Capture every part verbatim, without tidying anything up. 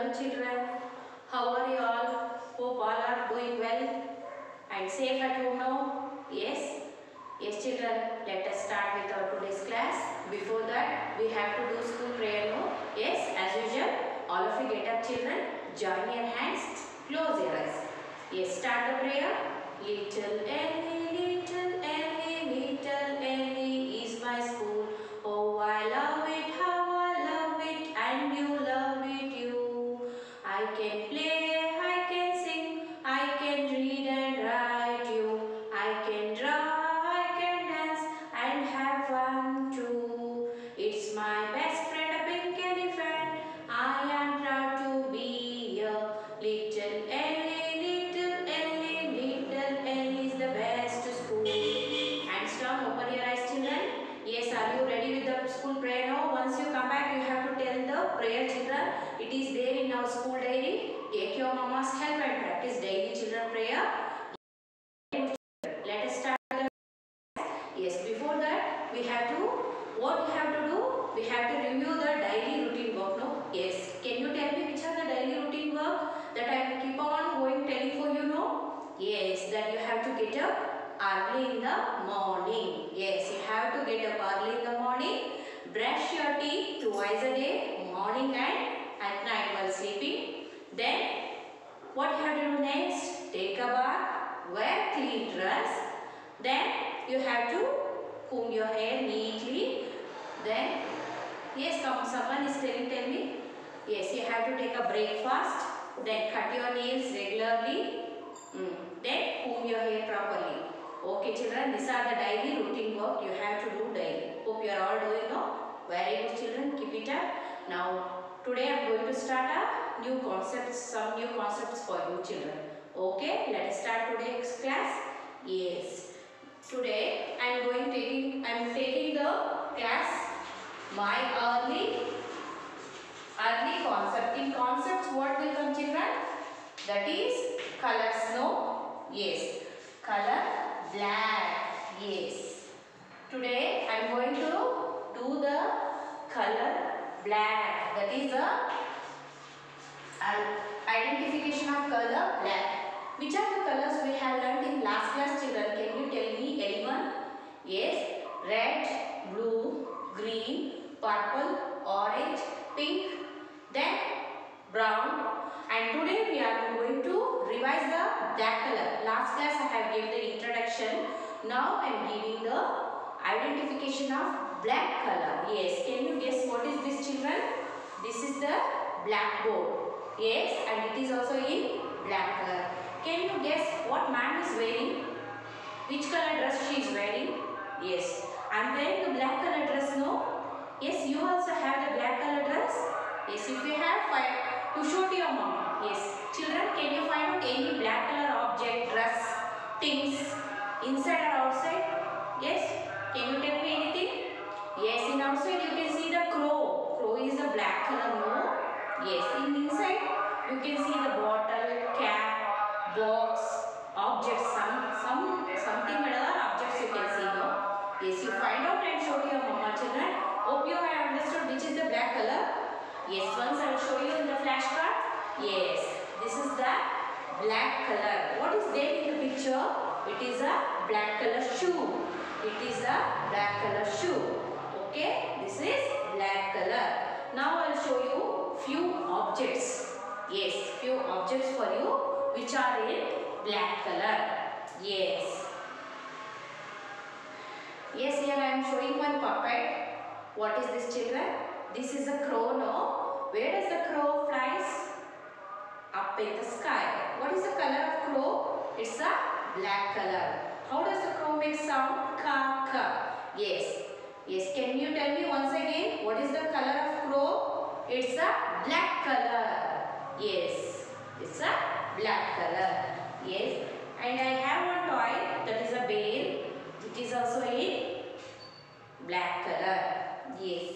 welcome children. How are you all? Hope all are doing well and safe at home now. Yes? Yes children, let us start with our today's class. Before that, we have to do school prayer now. Yes, as usual, all of you get up children, join your hands, close your eyes. Yes, start the prayer. Little Ellie, little Ellie, little Ellie is my school. Oh, I love it, how I love it, and you love it too. I can play, I can sing, I can read and write you. I can draw, I can dance, and have fun too. It's my best friend, a pink elephant. I am proud to be a little Ellie, little Ellie, little Ellie is the best school. Hands down, open your eyes children. Yes, are you ready with the school prayer now? Once you come back, you have to tell the prayer children. It is there in our school diary. Take your mama's help and practice daily children prayer. Let us start the yes, before that, we have to, what we have to do? We have to review the daily routine work, no? Yes. Can you tell me which are the daily routine work that I will keep on going telling for you, no? Yes, that you have to get up early in the morning. Yes, you have to get up early in the morning. Brush your teeth twice a day, morning and at night while sleeping. Then, what you have to do next? Take a bath, wear clean dress. Then, you have to comb your hair neatly. Then, yes, come, someone is telling, tell me. Yes, you have to take a breakfast. Then, cut your nails regularly. Mm. Then, comb your hair properly. Okay, children, these are the daily routine work you have to do daily. Hope you are all doing now. Very good, children. Keep it up. Now, today I am going to start a new concepts, some new concepts for you, children. Okay, let us start today's class. Yes. Today I am going taking I am taking the class my early early concept. In concepts, what will come, children? That is colors. No. Yes. Color black. Yes. Today I am going to do the color black. That is the identification of color black. Which are the colors we have learned in last class, children? Can you tell me anyone? Yes. Red, blue, green, purple, orange, pink, then brown. And today we are going to revise the black color. Last class I have given the introduction. Now I am giving the identification of black color. Yes, can you guess what is this, children? This is the blackboard. Yes, and it is also in black color. Can you guess what ma'am is wearing? Which color dress she is wearing? Yes, I am wearing the black color dress, no? Yes, you also have the black color dress? Yes, if you have, five, to show to your mom. Yes, children, can you find out any black color object, dress, things inside or outside? Yes, can you tell me anything? Yes, in outside you can see the crow. Crow is a black color, no? Yes, in inside you can see the bottle, cap, box, objects, some, some, something other objects you can see, no? Yes, you find out and show to your mama, children. Hope you have understood which is the black color. Yes, once I will show you in the flashcard. Yes, this is the black color. What is there in the picture? It is a black color shoe. It is a black color shoe. Okay, this is black color. Now I will show you few objects. Yes, few objects for you which are in black color. Yes. Yes, here I am showing one puppet. What is this, children? This is a crow, no? Where does the crow flies? Up in the sky. What is the color of crow? It's a black color. How does the crow make sound? Ka, ka. Yes. Yes, can you tell me once again what is the color of crow? It's a black color. Yes, it's a black color. Yes, and I have one toy that is a bear. It is also in black color. Yes,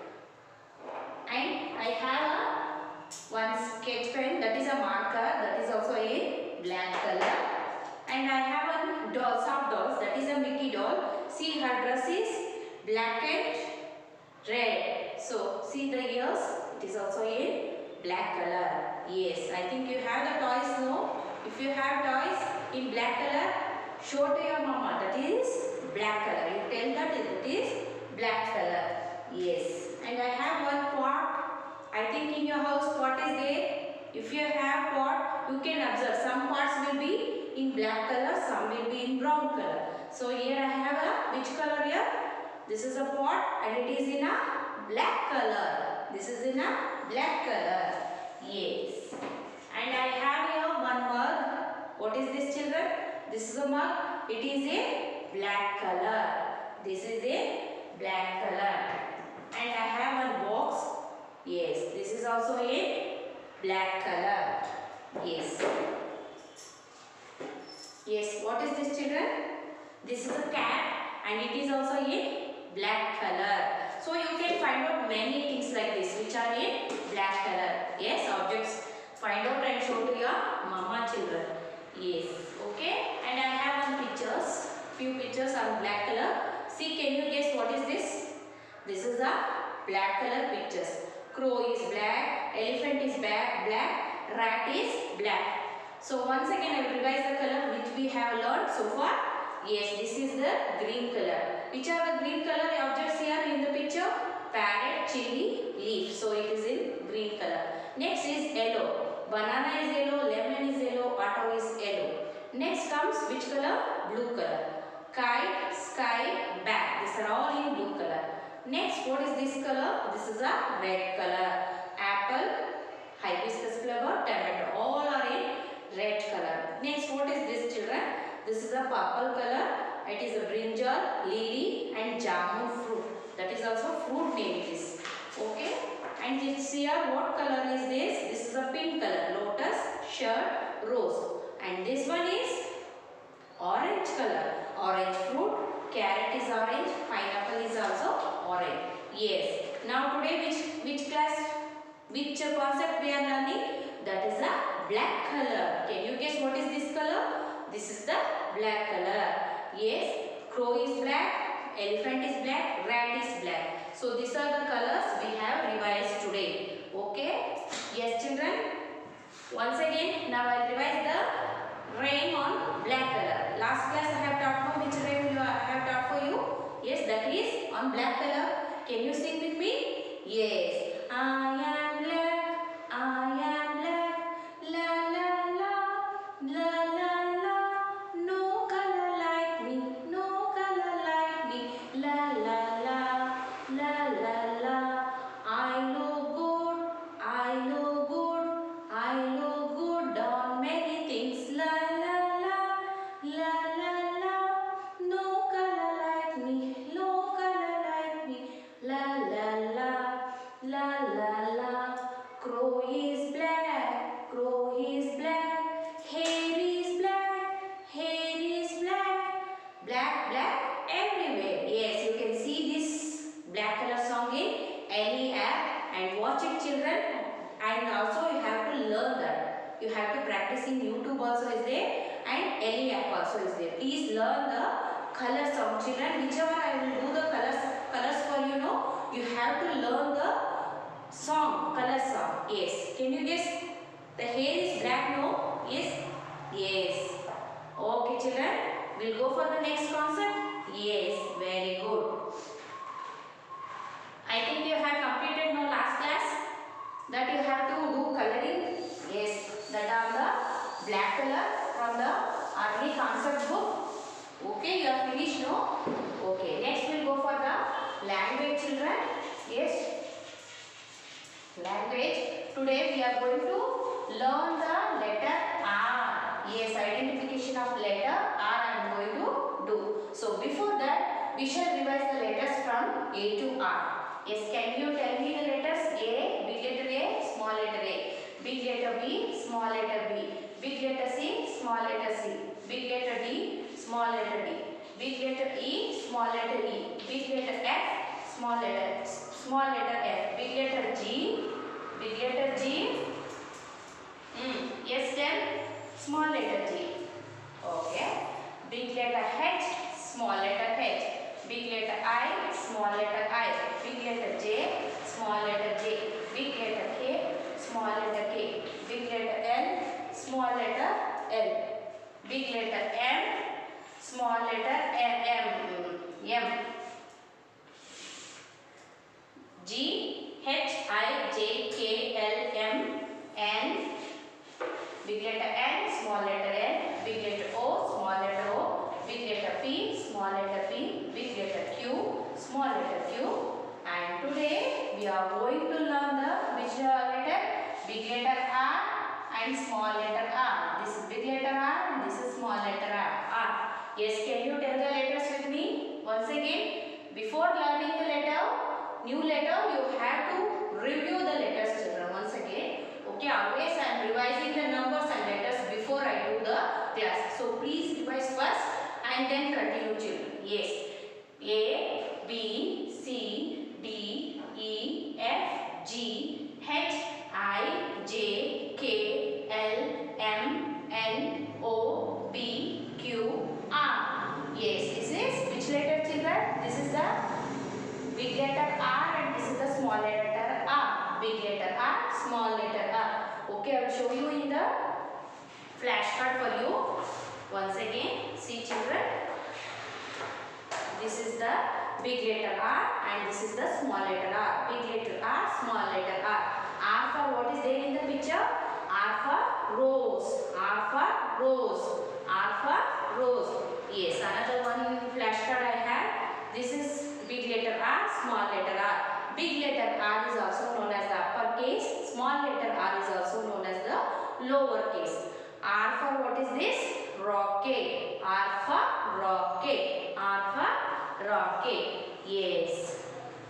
and I have a one sketch pen that is a marker that is also in black color. And I have one doll, soft dolls, that is a Mickey doll. See, her dress is black and red. So, see the ears, it is also in black color. Yes, I think you have the toys now. If you have toys in black color, show to your mama that is black color. You tell that it is black color. Yes, and I have one pot. I think in your house pot is there. If you have pot, you can observe some pots will be in black color, some will be in brown color. So here I have a which color here? This is a pot and it is in a black color. This is in a black color. Yes. And I have here one mug. What is this, children? This is a mug. It is a black color. This is a black color. And I have one box. Yes. This is also a black color. Yes. Yes. What is this, children? This is a cat and it is also a black color. So you can find out many things like this which are in black color. Yes, objects. Find out and show to your mama, children. Yes. Okay. And I have one pictures. Few pictures are black color. See, can you guess what is this? This is a black color pictures. Crow is black. Elephant is black. Black. Rat is black. So once again I will revise the color which we have learned so far. Yes, this is the green color. Which are the green color objects here in the picture? Parrot, chili, leaf. So it is in green color. Next is yellow. Banana is yellow, lemon is yellow, auto is yellow. Next comes which color? Blue color. Kite, sky, bat. These are all in blue color. Next, what is this color? This is a red color. Apple, hibiscus flower, tomato. All are in red color. Next, what is this, children? This is a purple color. It is a brinjal, lily and jamun fruit. That is also fruit name it is. Okay. And this here, what color is this? This is a pink color. Lotus, shirt, rose. And this one is orange color. Orange fruit. Carrot is orange. Pineapple is also orange. Yes. Now today which, which class, which concept we are learning? That is a black color. Can you guess what is this color? This is the black color. Yes, crow is black, elephant is black, rat is black. So these are the colors we have revised today. Okay? Yes, children. Once again, now I will revise the rhyme on black color. Last class I have taught you which rhyme you I have taught for you. Yes, that is on black color. Can you sing with me? Yes. I am black. I am black. La la la. La la. You have to practice in YouTube also is there and Ellie app also is there. Please learn the colors of children. Whichever I will do the colors colors for you know, you have to learn the song, color song. Yes. Can you guess? The hair is black, no? Yes? Yes. Okay, children. We'll go for the next concept. Yes. Very good. I think you have completed my last class that you have to do coloring. Yes. That are the black color from the early concept book. Okay, you are finished, no? Okay, next we will go for the language, children. Yes, language. Today we are going to learn the letter R. Yes, identification of letter R I am going to do. So before that, we shall revise the letters from A to R. Yes, can you tell me the letters? A, big letter A, small letter A. Big letter B, small letter B. Big letter C, small letter C. Big letter D, small letter D. Big letter E, small letter E. Big letter F, small letter small letter F. Big letter G, big letter G. Mm. Yes, then small letter G. Okay. Big letter H, small letter H. Big letter I, small letter I. Big letter J, small letter J. Big letter K, small small letter L. Big letter M, small letter M. M. G, H, I, J, K, L, M, N. Big letter N, small letter N. Big letter O, small letter O. Big letter P, small letter P. Big letter Q, small letter Q. And today we are going to learn the which letter? Big letter R and small letter R. This is big letter R and this is small letter R. R. Yes, can you tell the letters with me? Once again, before learning the letter, new letter, you have to review the letters, children. Once again. Okay, always I am revising the numbers and letters before I do the class. So please revise first and then continue, children. Yes. A, B, C, D, E, F, G, H, I, J, K, L, M, N, O, P, Q, R. Yes, this is which letter, children? This is the big letter R and this is the small letter R. Big letter R, small letter R. Okay, I will show you in the flashcard for you. Once again, see, children. This is the big letter R and this is the small letter R. Big letter R, small letter R. R for what is there in the picture? R for rose. R for rose. R for rose. Yes, another one flashcard I have. This is big letter R, small letter R. Big letter R is also known as the uppercase. Small letter R is also known as the lowercase. R for what is this? Rocket. R for rocket. R for rocket. Yes.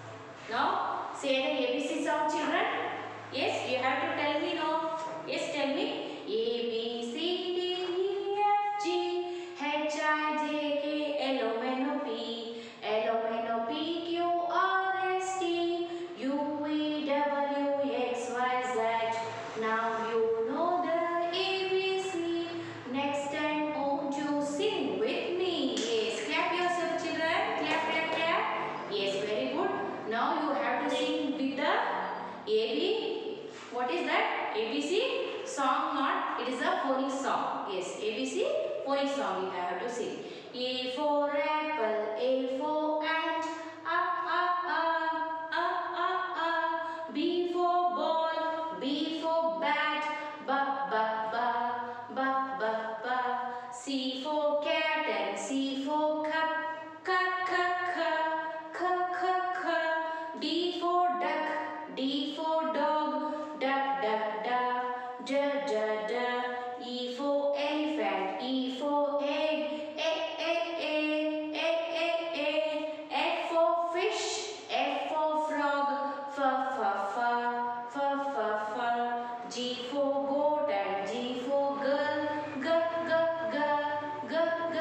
Now say the A B C sound, children. Yes, you have to tell me now. Yes, tell me. A B C D E F G H I J K L M N O P L M N O P Q R S T U V W X Y Z. Now you know the A B C. Next time won't you sing with me? Yes, clap yourself, children. Clap, clap, clap. Yes, very good. Now you have to sing with the A B. What is that? A B C song, not it is a phonic song. Yes, A B C phonic song you have to sing. A for apple, A for ant, A, A, A, A, A, A. B for ball, B for bat, Ba, Ba, Ba, Ba, Ba, Ba. C for cat and C for cup, Ka, Ka, Ka, Ka, Ka, Ka. D for duck, D for dog, Da, da, da, da, da, da. E for elephant, E for egg, E, E, E, E, E, E. F for fish, F for frog, F, F, F, F, F, F. G for goat and G for girl, G, G, G, G, G,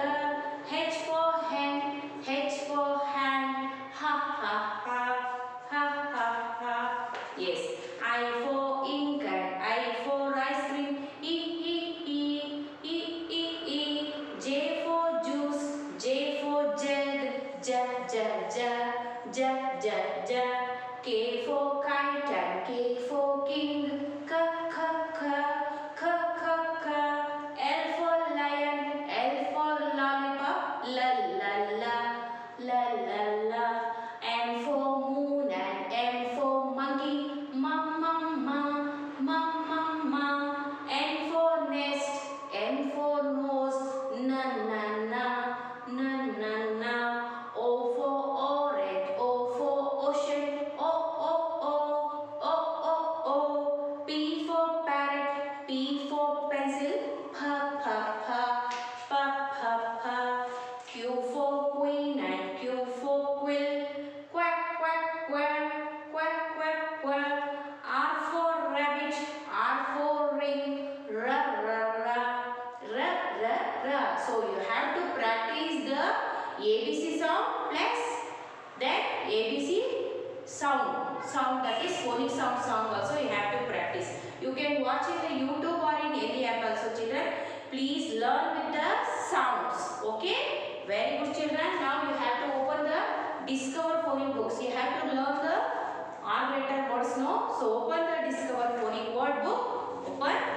G. H for hen, H for hand, Ha, ha, ha, ha, ha, ha. Yes. I for ink and I for ice cream, E, E, E, E, E, E. J for juice, J for jug, J, J, J, J, J, J. K for kite and K for king, K, K, K, K, K, K. L for lion, L for lollipop, L, L, L, L, L, L. M for moon and M for monkey, Ma, ma, ma, ma, ma, ma. N for nest, N for nose, na, na, na, na, na, na. O for orange, O for ocean, O, O, O, O, O, O. P for parrot, P for pencil, pa, pa, pa, pa, pa, pa. Q for queen and Q for quill, quack, quack, quack, quack, quack, quack. R for rabbit, R for ring, ra, ra, ra, ra, ra, ra. So you have to practice the A B C sound plus then A B C sound. Sound, that is phonic sound song also you have to practice. You can watch in the YouTube or in any app also, children. Please learn with the sounds. Okay? Very good, children. Now you have to open the Discover Phonic books. You have to learn the R letter words now. So open the Discover Phonic word book. Open. All of you.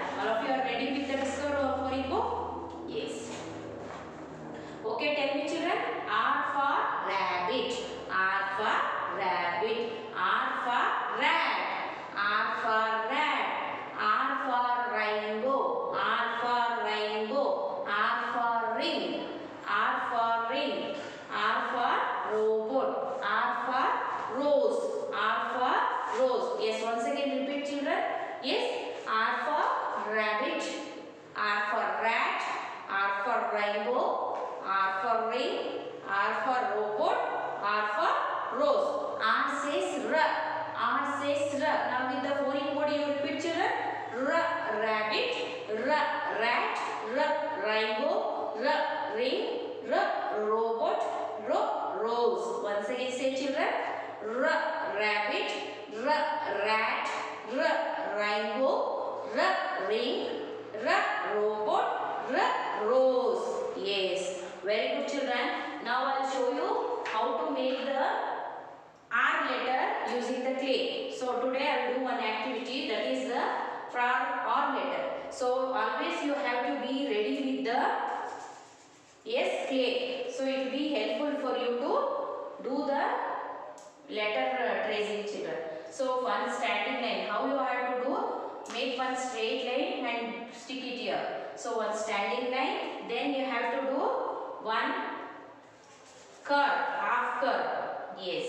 you are ready with the Discover Our Furry book? Yes. Okay, tell me children. R for rabbit. R for rabbit. R for rat. R for rat. R for rainbow. R for rainbow. R for ring. R for ring. R for robot. R for rose. R for rose. Yes, once again repeat children. Yes, R for rabbit. R for rat. R for rainbow. R for ring. R for robot. R for rose. R says R. R says R. Now with the foreign word you repeat children. R rabbit. R rat. R rainbow. R ring. R robot. R rose. Once again say children. R rabbit. R rat. R rainbow. R ring. R robot. R rose. Yes. Very good children. Now I will show you how to make the R letter using the clay. So today I will do one activity, that is the for R letter. So always you have to be ready with the yes clay. So it will be helpful for you to do the letter tracing children. So one standing line, how you have to do? Make one straight line and stick it here. So one standing line, then you have to do one curve, half curve. Yes.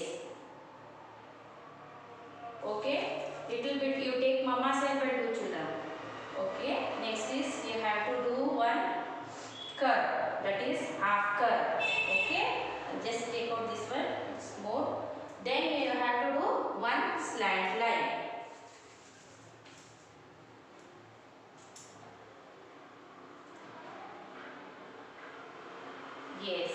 Okay. Little bit you take mama self and do children. Okay. Next is you have to do one curve. That is half curve. Okay. Just take out this one. It's more. Then you have to do one slant line. Yes.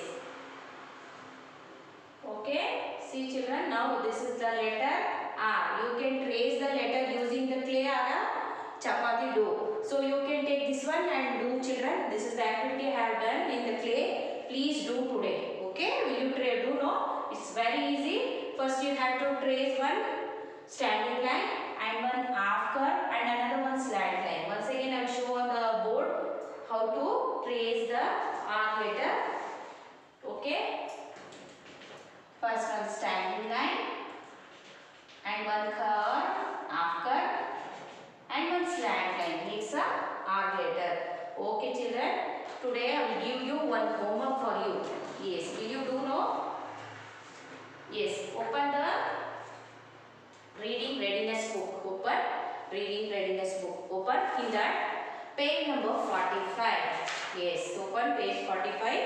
Okay. See children, now this is the letter R. You can trace the letter using the clay or a chapati dough. So you can take this one and do children. This is the activity I have done in the clay. Please do today. Okay. Will you try? Do no? It's very easy. First you have to trace one standing line and one half curve and another one slant line. Once again I will show on the board how to trace the R letter. Okay. First one standing line and one curve, half curve and one slant line. It's a R letter. Okay children. Today I will give you one homework for you. Yes. Will you do no? Yes. Open the reading readiness book. Open reading readiness book. Open in that page number forty-five. Yes. Open page forty-five.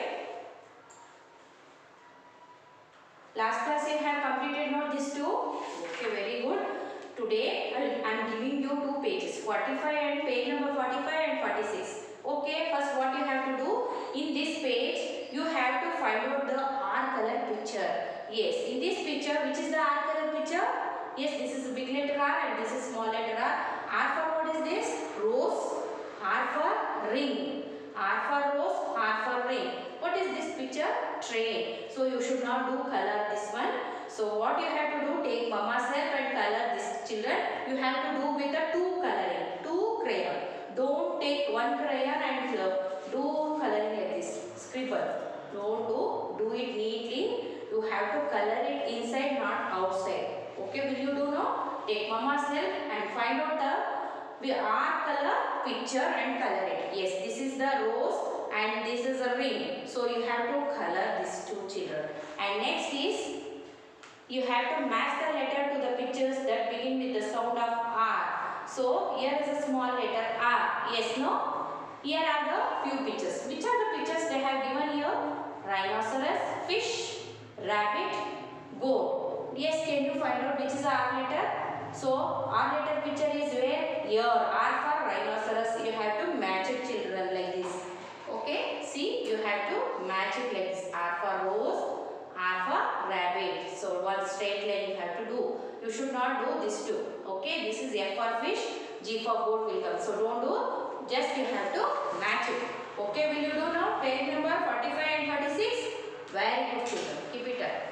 Last class you have completed not this two. Okay, very good. Today I am giving you two pages, forty-five and page number forty-five and forty-six. Okay, first what you have to do, in this page you have to find out the R color picture. Yes, in this picture, which is the R color picture? Yes, this is big letter R and this is small letter R. R for what is this? Rose. R for ring. R for rose, R for ring. What is this picture? Train. So you should not do color this one. So what you have to do, take mama self and color this children. You have to do with the two coloring, two crayon. Don't take one crayon and uh, do coloring like this. Scribble. Don't do. Do it neatly. You have to color it inside, not outside. Okay, will you do now? Take mama self and find out the R color picture and color it. Yes, this is the rose and this is a ring. So you have to color these two children. And next is you have to match the letter to the pictures that begin with the sound of R. So here is a small letter R. Yes, no? Here are the few pictures. Which are the pictures they have given here? Rhinoceros, fish, rabbit, goat. Yes, can you find out which is the R letter? So R letter picture is where? Here. R for rhinoceros. You have to match it children like this. Okay. See, you have to match it like this. R for rose, R for rabbit. So one straight line you have to do. You should not do this two. Okay. This is F for fish, G for goat will come. So don't do. Just you have to match it. Okay. Will you do now? Page number forty-five and forty-six. Very good children. Keep it up.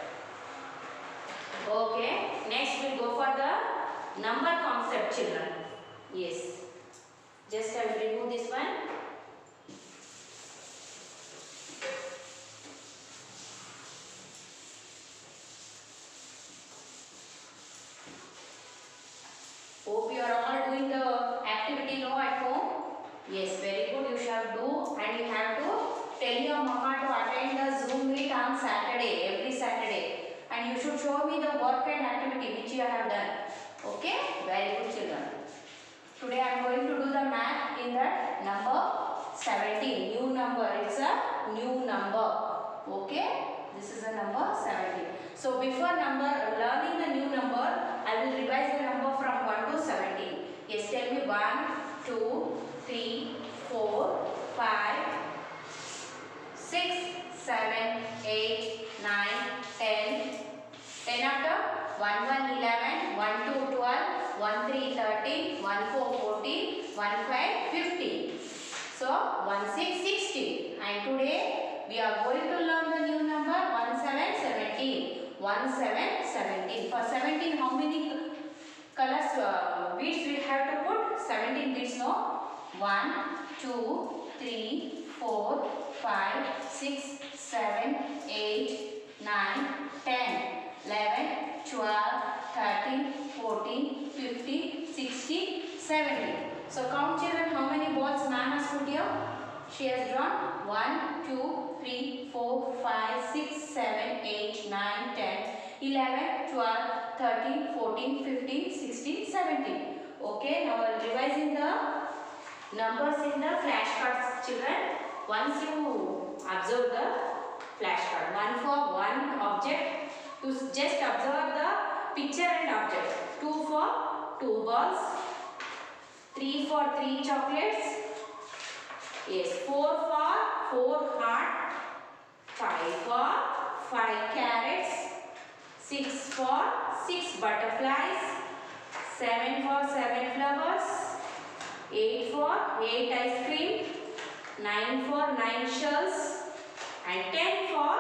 Okay. Next we'll go for the number concept children. Yes. Just I will remove this one. Hope you are all doing the activity now at home. Yes, very good. You shall do, and you have to tell your mama to attend the Zoom meet on Saturday, every Saturday. And you should show me the work and activity which you have done. Okay? Very good, children. Today I am going to do the math in that number seventeen. New number. It's a new number. Okay? This is a number seventeen. So before number learning the new number, I will revise the number from one to seventeen. Yes, tell me one, two, three, four, five, six, seven, eight, nine, ten. ten after one, one, eleven, one, two, twelve, one, three, thirteen, one, four, fourteen, one, five, fifteen. So one, six, sixteen. And today we are going to learn the new number one, seven, seventeen. one, seven, seventeen. For seventeen, how many colors, uh, beads we have to put? seventeen beads, no? one, two, three, four, five, six, seven, eight, nine, ten, eleven, twelve, thirteen, fourteen, fifteen, sixteen, seventeen. So count, children, how many balls ma'am has put here? She has drawn one, two, three, four, five, six, seven, eight, nine, ten, eleven, twelve, thirteen, fourteen, fifteen, sixteen, seventeen. Okay, now I will revise in the numbers in the flashcards, children. Once you observe the flashcard, one for one object, to just observe the picture and object. Two for two balls, three for three chocolates. Yes, four for four heart, five for five carrots, six for six butterflies, seven for seven flowers, eight for eight ice cream, nine for nine shells, and ten for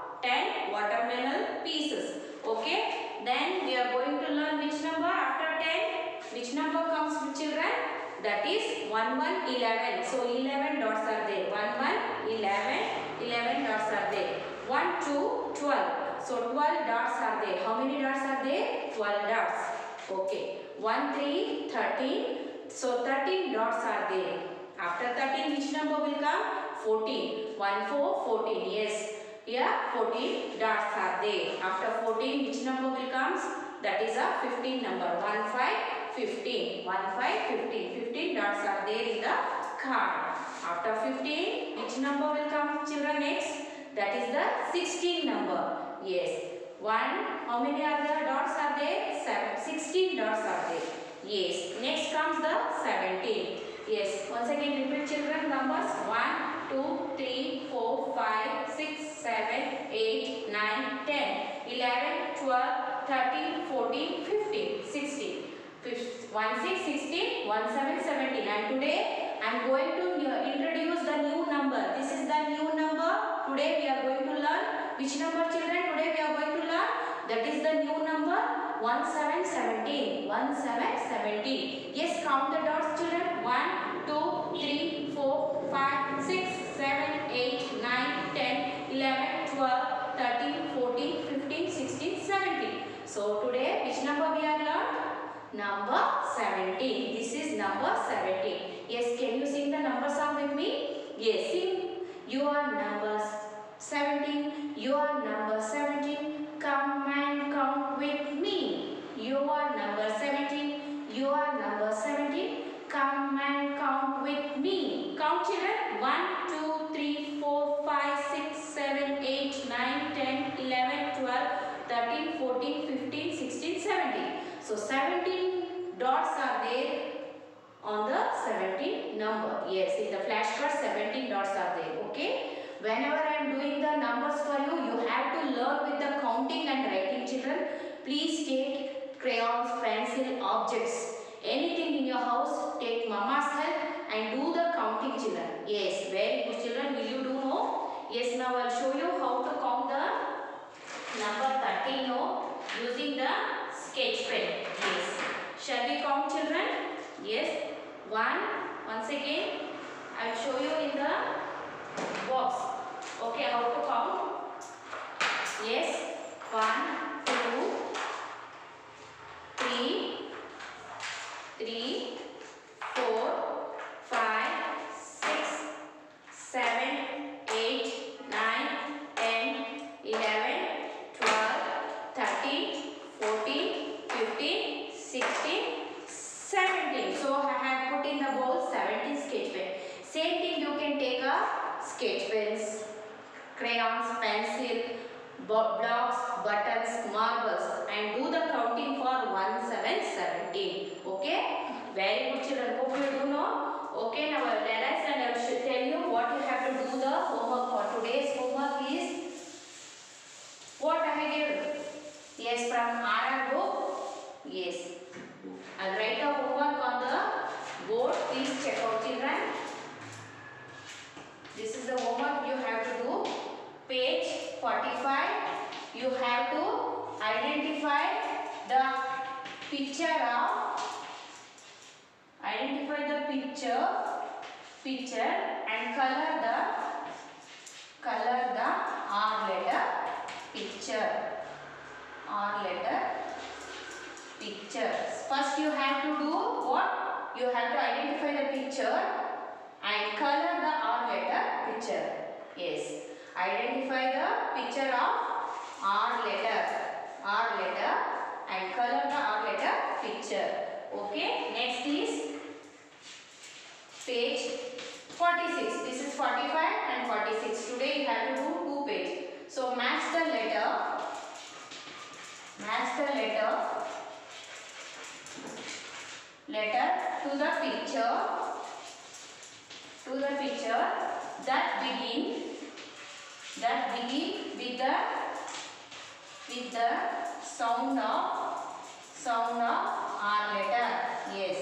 ten watermelon pieces. Okay, then we are going to learn which number after ten. Which number comes with children? That is one, one, eleven. So eleven dots are there. one, one, eleven. eleven dots are there. one, two, twelve. So twelve dots are there. How many dots are there? twelve dots. Okay. one, three, thirteen. So thirteen dots are there. After thirteen, which number will come? fourteen. one, four, fourteen. Yes. Here fourteen dots are there. After fourteen, which number will come? That is a fifteen number. one, five, fifteen. one, five, fifteen. fifteen dots are there in the card. After fifteen, which number will come, children, next? That is the sixteen number. Yes. one. How many are the dots are there? seven. sixteen dots are there. Yes. Next comes the seventeen. Yes. Once again repeat, children, numbers. one, two, three, four, five, six, seven, eight, nine, ten, eleven, twelve, thirteen, fourteen, fifteen, sixteen. one, six, sixteen, one, seven, seventeen. And today I am going to introduce the new number. This is the new number. Today we are going to learn which number, children? Today we are going to learn. That is the new number one, seven, seventeen. one, seven, seventeen. Yes, count the dots, children. one, two, three, four, five, six, seven, eight, nine, ten, eleven, twelve, thirteen, fourteen, fifteen, sixteen, seventeen. So today which number we are learned? Number seventeen. This is number seventeen. Yes, can you sing the number song with me? Yes, sing. Your number seventeen. Your number seventeen. Come and count with me. Your number seventeen. Your number seventeen. Come and count with me. Count, children. one, two, three, four, five, six, seven, eight, nine, ten, eleven, twelve, thirteen, fourteen, fifteen, sixteen, seventeen. So seventeen dots are there on the seventeen number. Yes, in the flashcard seventeen dots are there. Okay. Whenever I am doing the numbers for you, you have to learn with the counting and writing, children. Please take crayons, pencil, objects, anything in your house. Take mama's help and do the counting, children. Yes, very good, children. Will you do no? Yes, now I will show you how to count the number thirteen no, using the sketch pen. Yes. Shall we count, children? Yes. One. Once again. I will show you in the box. Okay, how to count? Yes, one, two, three, three, four, five, six, seven, eight, nine, ten, eleven, twelve, thirteen, fourteen, fifteen, sixteen, seventeen. So I have put in the bowl seventeen sketch pens. Same thing, you can take a sketch pens, crayons, pencil, blocks, buttons, marbles, and do the counting for one, seven, seventeen. Okay? Very good, children. Hope you do know. Okay, now I will realize and I will tell you what you have to do the homework for. Today's homework is what I have given. Yes, from R R book. Yes. I will write the homework on the board. Please check out, children. This is the homework you have to do. Page forty-five. You have to identify the picture of identify the picture picture and color the color the R letter picture R letter picture. First you have to do what? You have to identify the picture and color the R letter picture. Yes. Identify the picture of R letter, R letter and color the R letter picture. Okay. Next is page forty-six. This is forty-five and forty-six. Today you have to do two pages. So match the letter, match the letter, letter to the picture, to the picture that begin that begin with the with the sound of sound of R letter. Yes.